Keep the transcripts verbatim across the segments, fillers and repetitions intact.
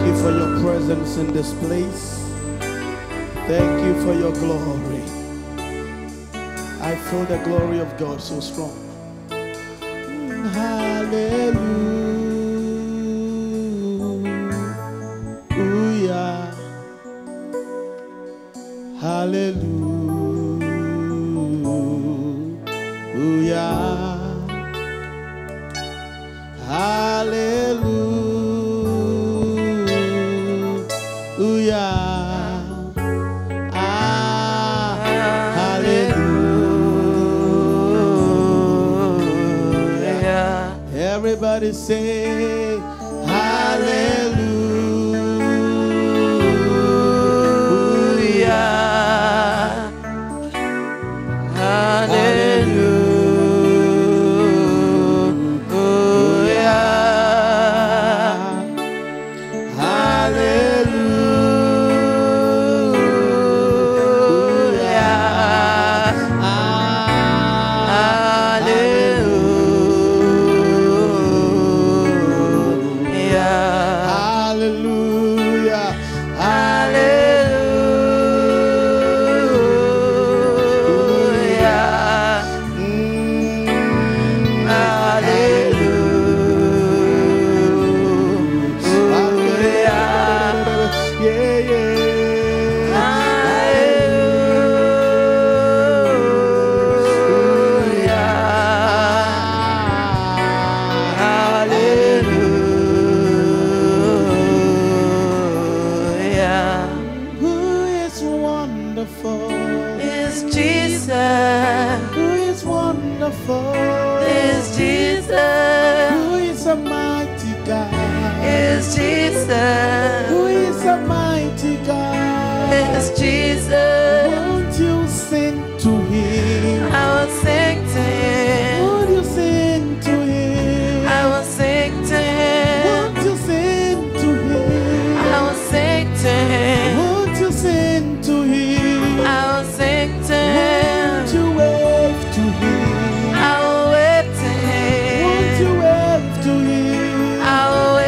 you for your presence in this place. Thank you for your glory. I feel the glory of God so strong. Hallelujah. Hallelujah. Hallelujah. Ah, hallelujah. Everybody say hallelujah. Hallelujah. Is Jesus, who is a mighty God, is Jesus, who is a mighty God, is Jesus. Won't you sing to him? I will sing to him. Won't you sing to him? I will sing to him. Won't you sing to him? I will sing to him. Won't you sing to him? I will sing to him. Won't you wave to him? I will wave to him. Won't you wave to him? I will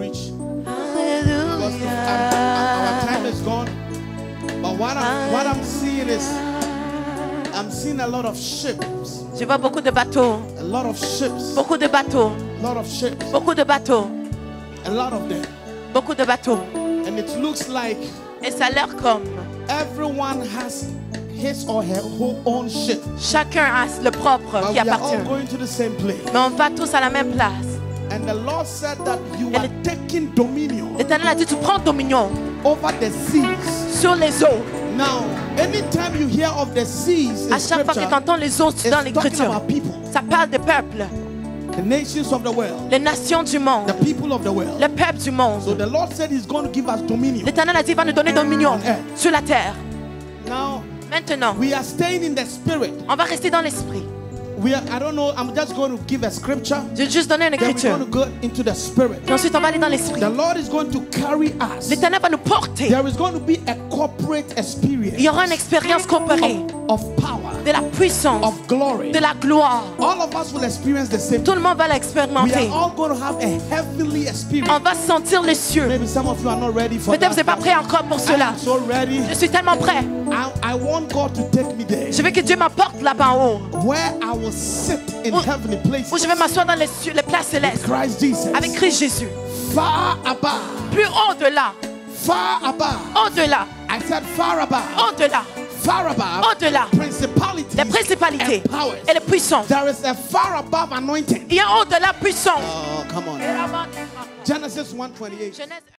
preach because I'm, I'm, our time is gone. But what I'm, what I'm seeing is I'm seeing a lot of ships. Je vois beaucoup de bateaux. A lot of ships. Beaucoup de bateaux. A lot of ships. Beaucoup de bateaux. A lot of them. Beaucoup de bateaux. And it looks like Et ça a l'air comme everyone has his or her whole own ship. chacun a le propre But qui we are appartient. all going to the same place. Mais on va tous à la même place. And the Lord said that you Et are taking dominion L'Éternel a dit, tu prends dominion over the seas. sur les eaux. Now, anytime you hear of the seas in À chaque fois que tu scripture, entends les eaux it's dans talking l'écriture, about people, ça parle des peuples, the nations of the world, les nations du monde, the people of the world. le peuple du So monde. the Lord said He's going to give us dominion. L'Éternel a dit, il va nous donner dominion sur la terre. Now, Maintenant, we are staying in the spirit. on va rester dans l'esprit. We are, I don't know, I'm just going to give a scripture. Je vais juste donner une Then we're écriture. going to go into the spirit. Et ensuite, on va aller dans l'esprit. The Lord is going to carry us. L'Éternel va nous porter. There is going to be a corporate experience Il y aura une expérience comparée of power, de la puissance, of glory. de la gloire. All of us will experience the same. Tout le monde va We l'expérimenter. are all going to have a heavenly experience. On va sentir les cieux. Maybe some of you are not ready for Peut-être vous n'êtes pas that. prêts encore pour I cela. am so ready. Je suis tellement prêt. I, I want God to take me there, Je veux que Dieu m'apporte là-bas en haut, where I will sit in Où- heavenly où places. je vais m'asseoir dans les cieux, les places célestes, Christ Jesus. avec Christ Jésus. Far above. Plus au-delà, Far above. au-delà, I said far above. au-delà, Far above. au-delà. Principalities. Les principalités and powers. et les puissances. There is a far above anointing. Il y a au-delà puissance. Oh, come on. Genesis one twenty-eight. Genèse